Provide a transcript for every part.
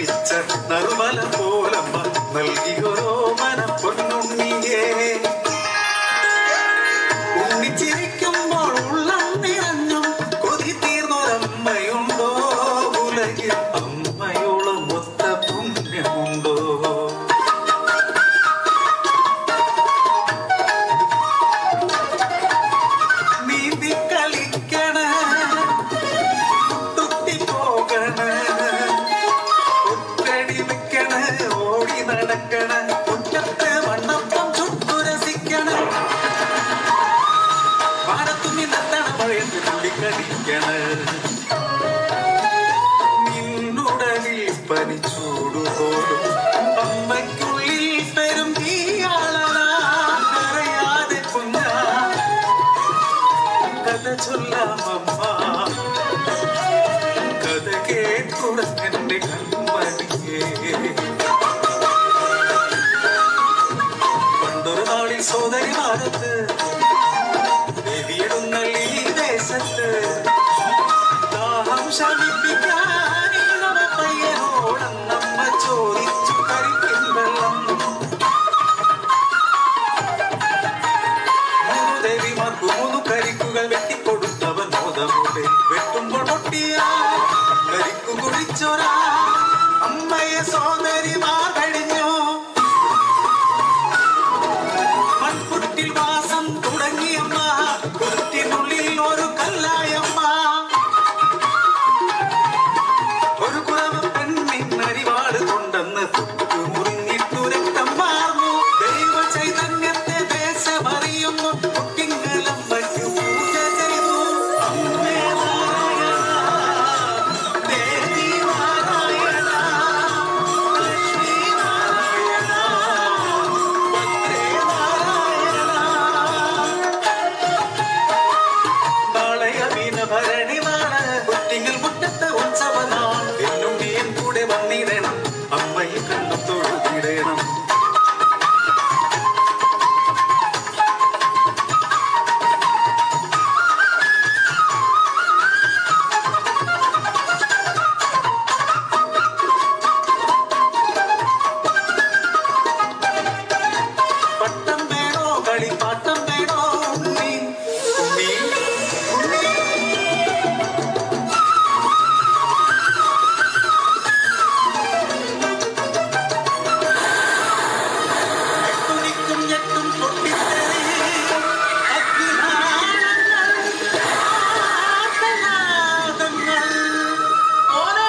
പഠിപ്പിച്ച നറുമല പോലമ്മ നൽകിയൊരോ മന പൊന്നുണ്ണിയേ. ഉണ്ണിച്ചിരിക്കുമ്പോൾ ഉള്ളം നിറഞ്ഞും കൊതി തീർന്നൊരമ്മയുണ്ടോ ഉലകിൽ? അമ്മയോളം ഒത്ത പുണ്യമുണ്ടോ? നീന്തി കളിക്കണ തുത്തി പോകണ ഒറ്റടി വെക്കണ ഓടി നടക്കണ മുറ്റത്തെ വണ്ണപ്പം ചുട്ടുരസിക്കണ പാടത്തുമ്മി നത്തണ മഴയത്ത് തുള്ളിക്കളിക്കണ നിന്നുടലിൽ പനിച്ചൂടുപോലും അമ്മയ്ക്കുള്ളിൽ പെരും തീയാളറിയാതെ കുഞ്ഞാ കഥ ചൊല്ലാമമ്മ കഥ കേട്ടുറങ്ങന്റെ കൺമണിയേ. പണ്ടൊരു നാളിൽ സോദരി ഭാരത്ത് ദേവിയിടുന്ന ഈ ദേശത്ത് ദാഹം ശമിപ്പിക്കാൻ പയ്യനോടന്നമ്മ ചോദിച്ചു കരിക്കും വെള്ളം. മൂന്നു ദേവിമാർക്കു മൂന്നു കരിക്കുകൾ വെട്ടിക്കൊടുത്തവൻ മോദമോടെ വെട്ടുമ്പോൾ പൊട്ടിയ കരിക്കു കുടിച്ചൊരാ അമ്മയെ സോദരിമാർ കഴിഞ്ഞു. മൺകുട്ടിൽ വാസം തുടങ്ങിയമ്മ കുറ്റിനുള്ളിൽ ഒരു കല്ലായമ്മ. ഒരു കുറവ് പെണ്ണിൻ അരിവാട് കൊണ്ടെന്ന് തൊട്ടു മുറിഞ്ഞിട്ടു രക്തം മാറുന്നു. ദൈവ ചൈതന്യത്തെ ദേശമറിയുന്നു. കുട്ടിങ്ങളമ്മയ്ക്ക് പൂജ ചെയ്തു. അമ്മേ നാരായണ ദേവി നാരായണ ലക്ഷ്മി നാരായണ ഭദ്രേ നാരായണ. നാളെ അമീന ഭരണി നാള് കുട്ടികൾ മുറ്റത്ത് ഉത്സവനാൾ. എന്നുണ്ണിയൻ കൂടെ വന്നിടണം അമ്മയെ കണ്ടു തൊഴുതിടണം. പട്ടം വേണോ കളിപ്പാട്ടം വേണോ ഉണ്ണി ഉണ്ണി ഉണ്ണി. എട്ടുനിക്കും ഞെട്ടും പൊട്ടിത്തെറി അഗ്നിനാളങ്ങൾ ആർത്തനാദങ്ങൾ ഓരോ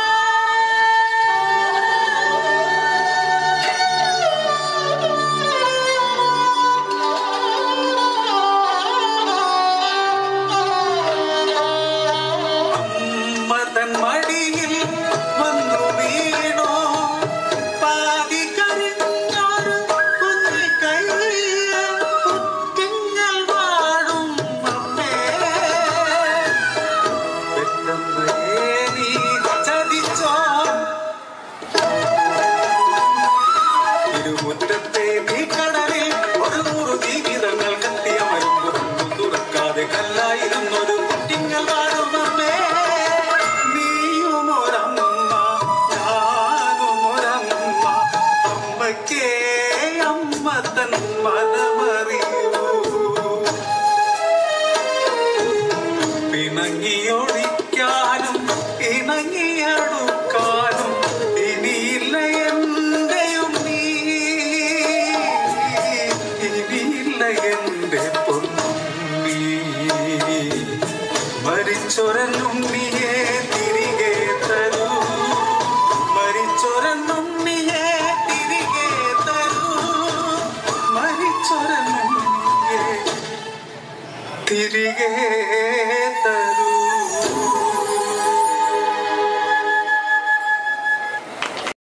അമ്മ തൻ മടിയിൽ വന്നു വീണോ പാതി കരിഞ്ഞൊരു കുഞ്ഞി കയ്യിൽ കുറ്റിങ്ങൾ വാഴും അമ്മേ. പെറ്റമ്മയെ നീ ചതിച്ചോ തിരുമുറ്റത്തെ തീക്കടലിൽ ഒരു 100 ജീവിതങ്ങൾ കത്തിയമരുമ്പു തുറക്കാതെ കല്ലായിരുന്നൊരു കുറ്റിങ്ങൾ വാഴും അമ്മേ. നീയുമൊരമ്മ ഞാനുമൊരമ്മ അമ്മയ്ക്കേ അമ്മ തൻ മനമറിയൂ. പിണങ്ങിയൊഴിക്കാനും ഇണങ്ങിയടുക്കാനും ഇനിയില്ല എന്റെയും നീ. ഇനിയില്ല എന്റെ പൊന്നുണ്ണി. മരിച്ചൊരനുണ്ണിയെ തിരികെ തരൂ. മരിച്ചൊരനുണ്ണിയെ തിരികെ തരൂ. മരിച്ചൊരനുണ്ണിയെ തിരികെ